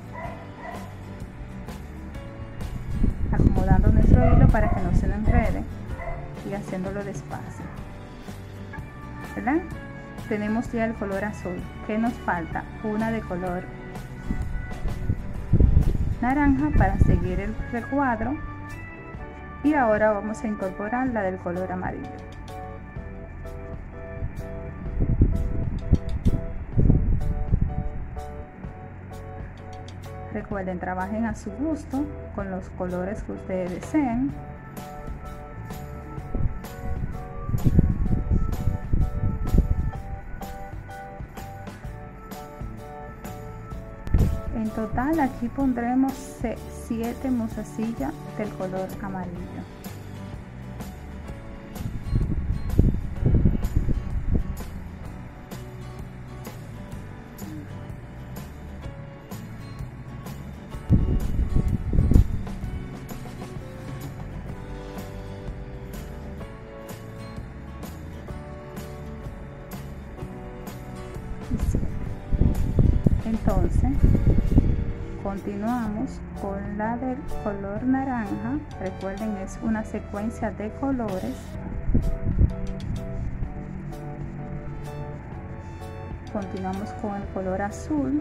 Acomodando nuestro hilo para que no se nos enrede y haciéndolo despacio, ¿verdad? tenemos ya el color azul. ¿Qué nos falta? Una de color naranja para seguir el recuadro, y ahora vamos a incorporar la del color amarillo. Recuerden, trabajen a su gusto con los colores que ustedes deseen. En total aquí pondremos siete mozasillas del color amarillo. Entonces continuamos con la del color naranja. Recuerden, es una secuencia de colores. Continuamos con el color azul.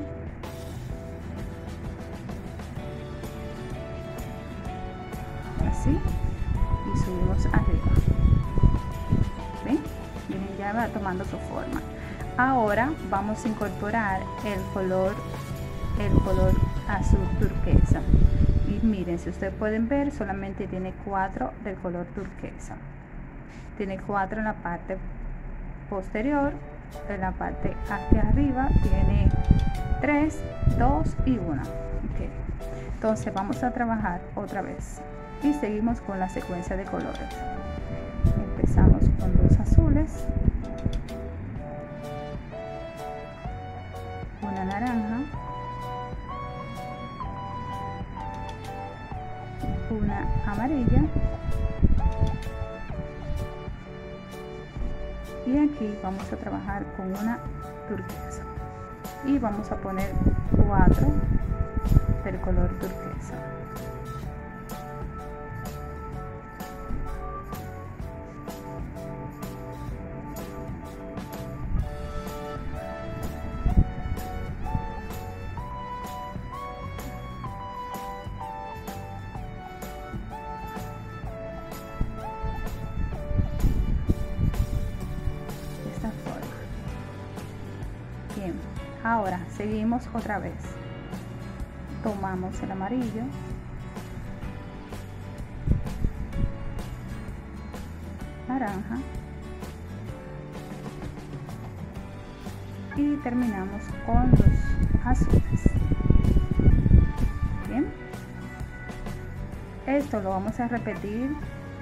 Así, y subimos arriba. ¿Ven? Miren, ya va tomando su forma. Ahora vamos a incorporar el color el color azul turquesa, y miren, si ustedes pueden ver, solamente tiene cuatro del color turquesa. Tiene cuatro en la parte posterior. En la parte hacia arriba tiene tres, dos y uno. Okay. Entonces vamos a trabajar otra vez y seguimos con la secuencia de colores. Empezamos con dos azules, una naranja, una amarilla, y aquí vamos a trabajar con una turquesa, y vamos a poner cuatro del color turquesa. Bien, ahora seguimos otra vez. Tomamos el amarillo, naranja, y terminamos con los azules. Bien, esto lo vamos a repetir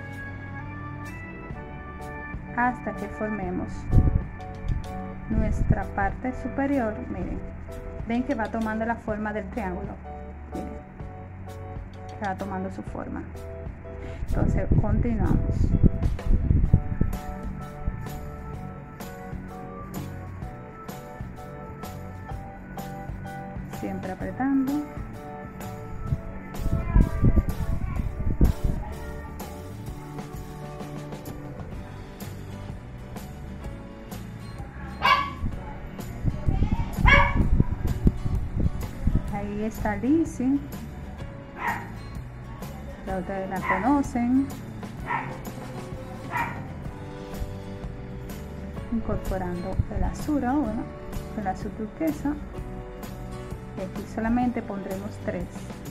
hasta que formemos nuestra parte superior. Miren, ven que va tomando la forma del triángulo. Miren, que va tomando su forma. Entonces continuamos. Siempre apretando. Ahí está Lizzie, ya ustedes la conocen. Incorporando el azul ahora, el azul turquesa, y aquí solamente pondremos tres.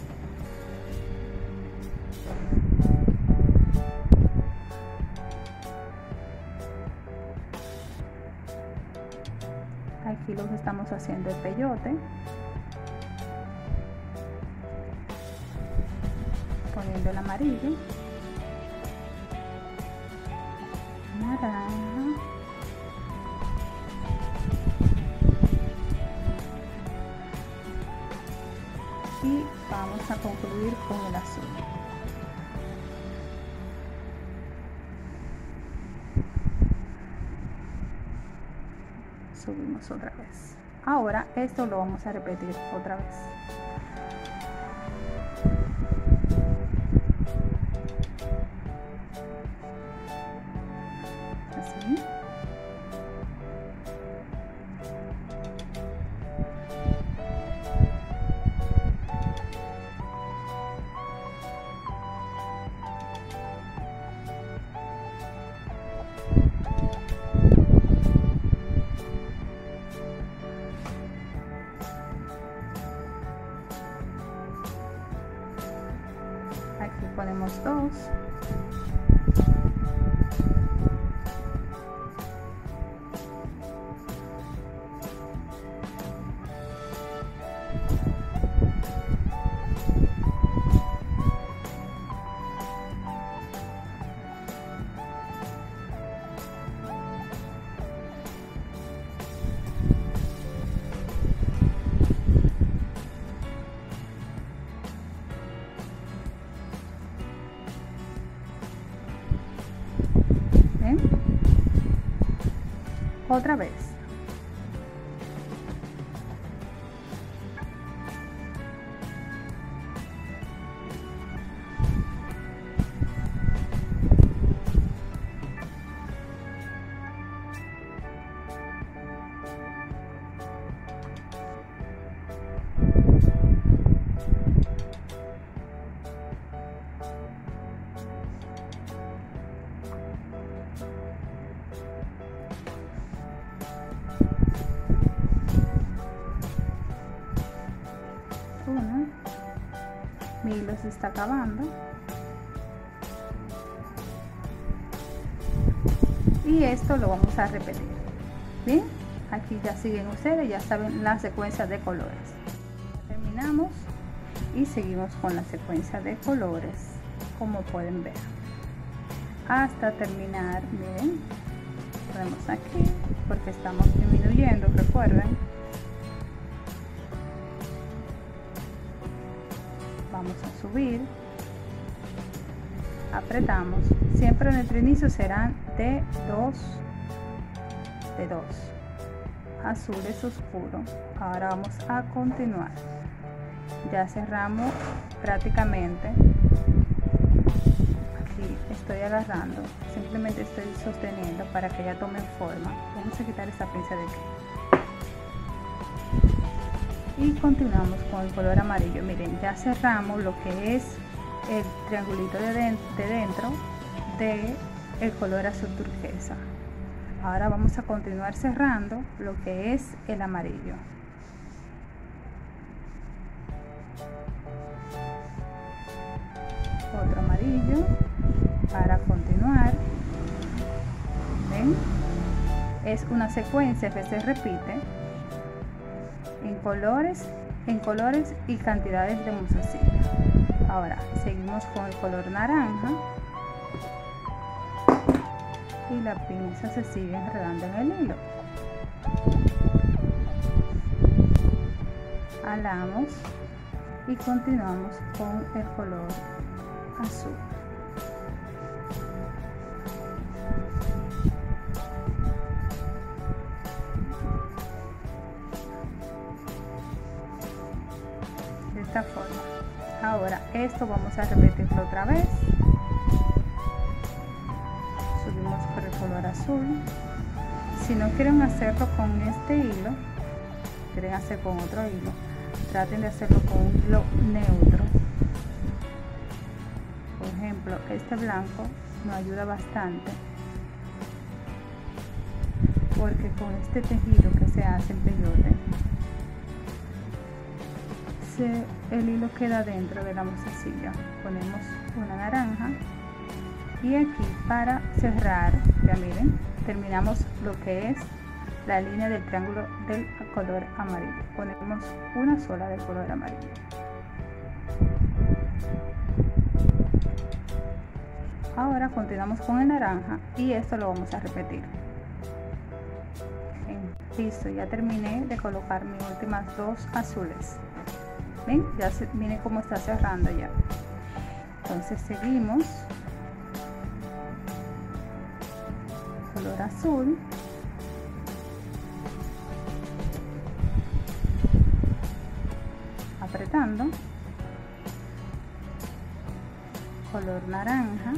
Aquí lo que estamos haciendo el peyote, poniendo el amarillo, naranja, y vamos a concluir con el azul. Subimos otra vez. Ahora esto lo vamos a repetir otra vez. Así. Aquí ponemos dos. Otra vez. Uno, mi hilo se está acabando y esto lo vamos a repetir. Bien, aquí ya siguen ustedes, ya saben la secuencia de colores. Terminamos y seguimos con la secuencia de colores, como pueden ver, hasta terminar. Miren, ponemos aquí porque estamos disminuyendo, recuerden. Vamos a subir, apretamos, siempre en el inicio serán de dos, de dos, azules oscuros. Ahora vamos a continuar, ya cerramos prácticamente. Aquí estoy agarrando, simplemente estoy sosteniendo para que ya tomen forma. Vamos a quitar esta pinza de aquí. Y continuamos con el color amarillo. Miren, ya cerramos lo que es el triangulito de, de, de dentro de el color azul turquesa. Ahora vamos a continuar cerrando lo que es el amarillo. Otro amarillo para continuar. ¿Ven? Es una secuencia que se repite en colores, en colores y cantidades de musacilla. Ahora seguimos con el color naranja y la pinza se sigue enredando en el hilo. Alamos y continuamos con el color azul. De esta forma. Ahora esto vamos a repetirlo otra vez. Subimos por el color azul. Si no quieren hacerlo con este hilo, quieren hacer con otro hilo, traten de hacerlo con un hilo neutro. Por ejemplo, este blanco nos ayuda bastante porque con este tejido que se hace en peyote, se, el hilo queda dentro de la musacilla. Ponemos una naranja y aquí para cerrar, ya miren, terminamos lo que es la línea del triángulo del color amarillo. Ponemos una sola del color amarillo. Ahora continuamos con el naranja y esto lo vamos a repetir. Listo, ya terminé de colocar mis últimas dos azules. ¿Ven? Ya se, miren cómo está cerrando ya. Entonces seguimos. Color azul. Apretando. Color naranja.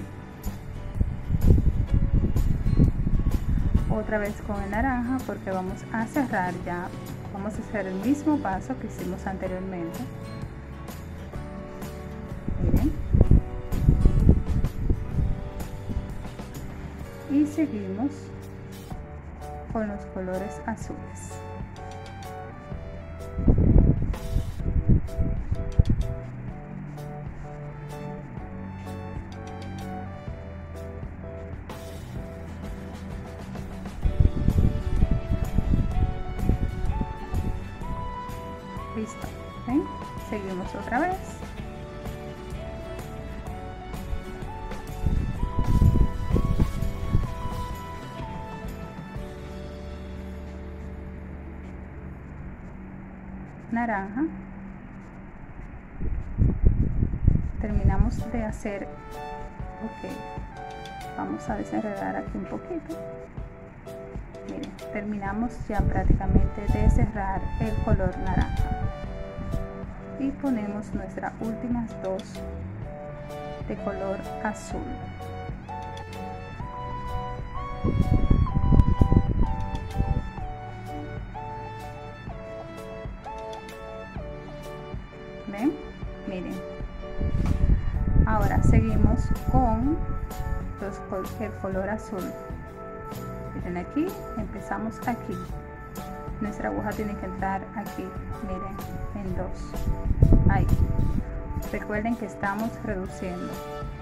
Otra vez con el naranja porque vamos a cerrar ya. Vamos a hacer el mismo paso que hicimos anteriormente. Miren. Y seguimos con los colores azules. Listo. ¿Ven? Seguimos otra vez. Naranja. Terminamos de hacer. Ok, vamos a desenredar aquí un poquito. Miren, terminamos ya prácticamente de cerrar el color naranja y ponemos nuestras últimas dos de color azul. ¿Ven? Miren, ahora seguimos con los, el color azul. Miren, aquí empezamos aquí, nuestra aguja tiene que entrar aquí, miren, en dos, ahí. Recuerden que estamos reduciendo.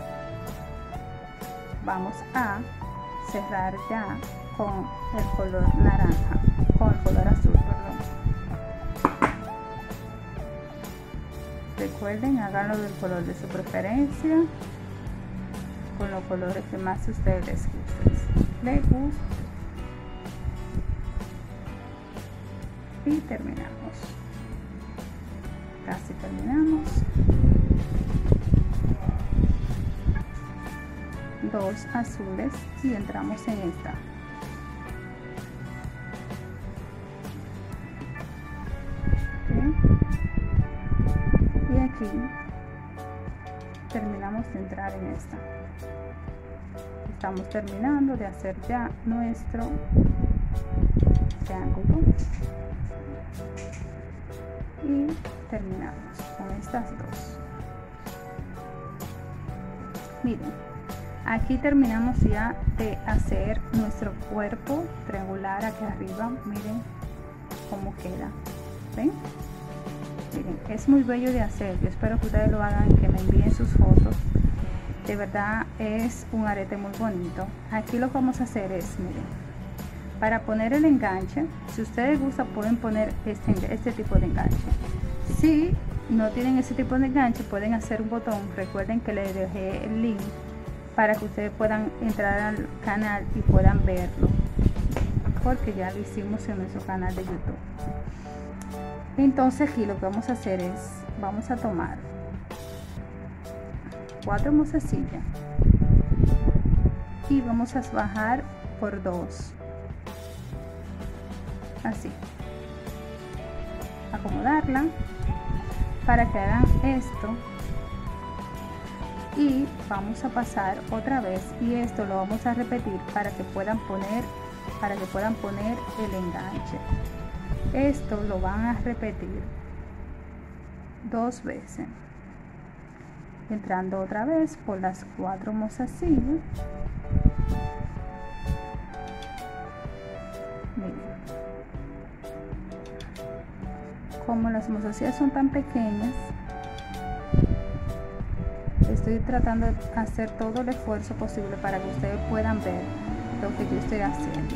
Vamos a cerrar ya con el color naranja, con el color azul, perdón. Recuerden, háganlo del color de su preferencia, con los colores que más a ustedes les gusten. Les gusta. Y terminamos. Casi terminamos. Dos azules y entramos en esta. ¿Okay? Y aquí terminamos de entrar en esta. Estamos terminando de hacer ya nuestro triángulo y terminamos con estas dos. Miren, aquí terminamos ya de hacer nuestro cuerpo triangular aquí arriba. Miren cómo queda. ¿Ven? Miren, es muy bello de hacer. Yo espero que ustedes lo hagan, que me envíen sus fotos. De verdad es un arete muy bonito. Aquí lo que vamos a hacer es, miren, para poner el enganche, si ustedes gustan pueden poner este, este tipo de enganche. Si no tienen ese tipo de enganche, pueden hacer un botón. Recuerden que les dejé el link para que ustedes puedan entrar al canal y puedan verlo, porque ya lo hicimos en nuestro canal de YouTube. Entonces aquí lo que vamos a hacer es, vamos a tomar cuatro mozasillas y vamos a bajar por dos, así, acomodarla para que hagan esto y vamos a pasar otra vez, y esto lo vamos a repetir para que puedan poner para que puedan poner el enganche. Esto lo van a repetir dos veces, entrando otra vez por las cuatro mozasillas. Miren, como las mozasillas son tan pequeñas, estoy tratando de hacer todo el esfuerzo posible para que ustedes puedan ver lo que yo estoy haciendo.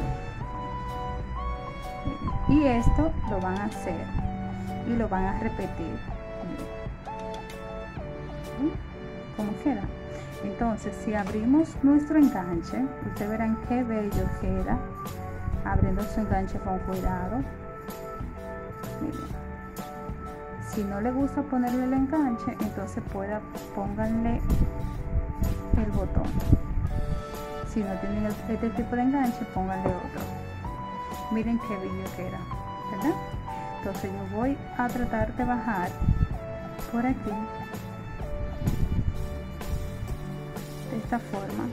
Y esto lo van a hacer y lo van a repetir. Como queda. Entonces, si abrimos nuestro enganche, ustedes verán qué bello queda abriendo su enganche con cuidado. Miren. Si no le gusta ponerle el enganche, entonces pueda, pónganle el botón. Si no tienen este tipo de enganche, pónganle otro. Miren qué bello queda, ¿verdad? Entonces yo voy a tratar de bajar por aquí de esta forma,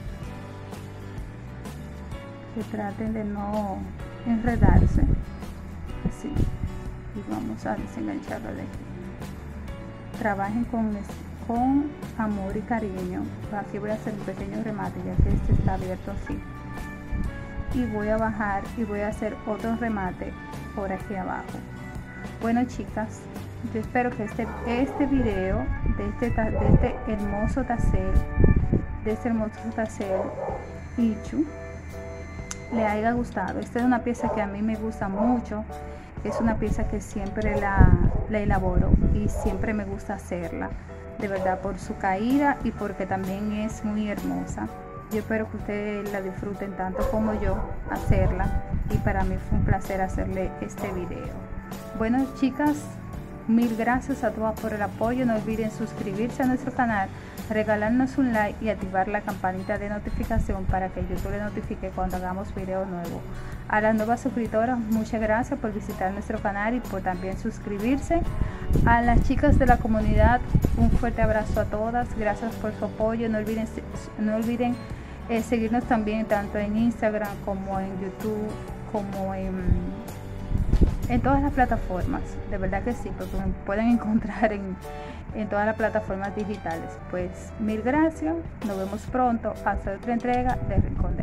que traten de no enredarse, así, y vamos a desengancharlo de aquí. Trabajen con, con amor y cariño. Aquí voy a hacer un pequeño remate, ya que este está abierto así, y voy a bajar y voy a hacer otro remate por aquí abajo. Bueno, chicas, yo espero que este, este video de este, de este hermoso tassel de este hermoso tassel Ichu le haya gustado. Esta es una pieza que a mí me gusta mucho, Es una pieza que siempre la, la elaboro y siempre me gusta hacerla, de verdad, por su caída y porque también es muy hermosa. Yo espero que ustedes la disfruten tanto como yo hacerla, y para mí fue un placer hacerle este video. Bueno, chicas, mil gracias a todas por el apoyo. No olviden suscribirse a nuestro canal, regalarnos un like y activar la campanita de notificación para que YouTube le notifique cuando hagamos video nuevo. A las nuevas suscriptoras, muchas gracias por visitar nuestro canal y por también suscribirse. A las chicas de la comunidad, un fuerte abrazo a todas. Gracias por su apoyo. No olviden, no olviden eh, seguirnos también tanto en Instagram como en YouTube, como en, en todas las plataformas. De verdad que sí, porque me pueden encontrar en, en todas las plataformas digitales. Pues mil gracias. Nos vemos pronto hasta otra entrega de Rincón de